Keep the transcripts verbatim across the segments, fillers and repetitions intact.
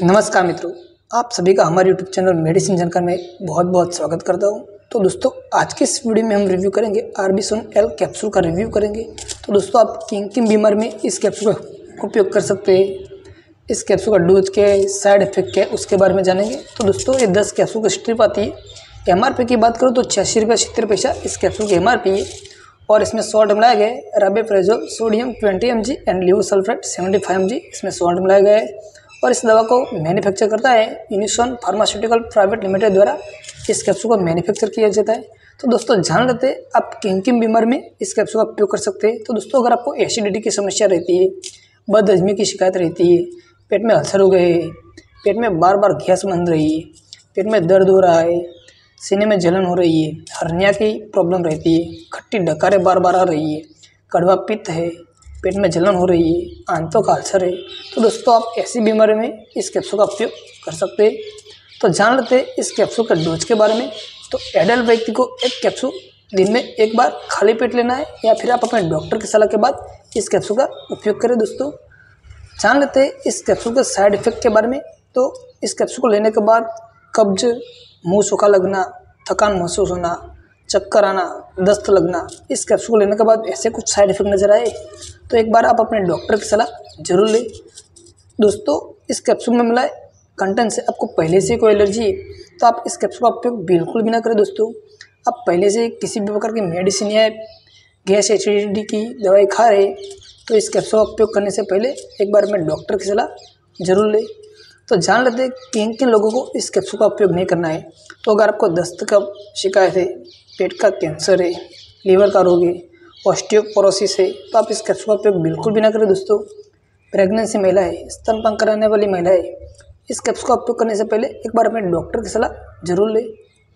नमस्कार मित्रों, आप सभी का हमारे यूट्यूब चैनल मेडिसिन जानकार में बहुत बहुत स्वागत करता हूं। तो दोस्तों, आज के इस वीडियो में हम रिव्यू करेंगे आर्बिसोन एल कैप्सूल का रिव्यू करेंगे। तो दोस्तों, आप किन किन बीमारी में इस कैप्सूल का उपयोग कर सकते हैं, इस कैप्सूल का डोज क्या है, साइड इफेक्ट क्या है, उसके बारे में जानेंगे। तो दोस्तों, ये दस कैप्सूल की स्ट्रिप आती है। एम आर पी की बात करूँ तो छियासी रुपये सत्तर पैसा इस कैप्सूल की एम आर पी है। और इसमें सॉल्ट मिलाया गया है rabeprazole sodium twenty M G and levosulphate seventy five M G, इसमें सॉल्ट मिलाया गया है। और इस दवा को मैन्युफैक्चर करता है यूनिसॉन फार्मास्यूटिकल प्राइवेट लिमिटेड द्वारा इस कैप्सूल को मैन्युफैक्चर किया जाता है। तो दोस्तों, जान लेते हैं आप किन किन बीमारी में इस कैप्सूल का उपयोग कर सकते हैं। तो दोस्तों, अगर आपको एसिडिटी की समस्या रहती है, बदहजमी की शिकायत रहती है, पेट में अल्सर हो गए, पेट में बार बार गैस बन रही है, पेट में दर्द हो रहा है, सीने में जलन हो रही है, हर्निया की प्रॉब्लम रहती है, खट्टी डकारें बार बार आ रही है, कड़वा पित्त है, पेट में जलन हो रही है, आंतों का अल्सर है, तो दोस्तों आप ऐसी बीमारी में इस कैप्सूल का उपयोग कर सकते हैं। तो जान लेते हैं इस कैप्सूल का डोज के बारे में। तो एडल्ट व्यक्ति को एक कैप्सूल दिन में एक बार खाली पेट लेना है, या फिर आप अपने डॉक्टर की सलाह के बाद इस कैप्सूल का उपयोग करें। दोस्तों, जान लेते हैं इस कैप्सूल के साइड इफेक्ट के बारे में। तो इस कैप्सूल को लेने के बाद कब्ज, मुंह सूखा लगना, थकान महसूस होना, चक्कर आना, दस्त लगना, इस कैप्सूल को लेने के बाद ऐसे कुछ साइड इफेक्ट नजर आए तो एक बार आप अपने डॉक्टर की सलाह जरूर लें। दोस्तों, इस कैप्सूल में मिला कंटेंट से आपको पहले से कोई एलर्जी है तो आप इस कैप्सूल का उपयोग बिल्कुल भी ना करें। दोस्तों, आप पहले से किसी भी प्रकार की मेडिसिन या गैस एसिडिटी की दवाई खा रहे तो इस कैप्सूल का उपयोग करने से पहले एक बार अपने डॉक्टर की सलाह जरूर लें। तो जान लेते हैं किन किन लोगों को इस कैप्सूल का उपयोग नहीं करना है। तो अगर आपको दस्त का शिकायत है, पेट का कैंसर है, लीवर का रोग है, ऑस्टियोपोरोसिस है, तो आप इस कैप्सूल का उपयोग बिल्कुल भी ना करें। दोस्तों, प्रेगनेंसी महिला है, स्तनपान कराने वाली महिला है, इस कैप्सूल का उपयोग करने से पहले एक बार अपने डॉक्टर की सलाह जरूर लें।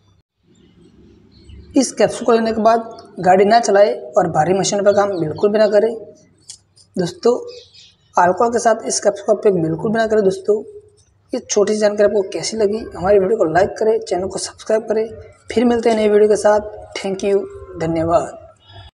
इस कैप्सूल को लेने के बाद गाड़ी ना चलाए और भारी मशीन पर काम बिल्कुल भी ना करें। दोस्तों, अल्कोहल के साथ इस कैप्सूल का उपयोग बिल्कुल भी ना करें। दोस्तों, ये छोटी सी जानकारी आपको कैसी लगी, हमारी वीडियो को लाइक करें, चैनल को सब्सक्राइब करें। फिर मिलते हैं नई वीडियो के साथ। थैंक यू, धन्यवाद।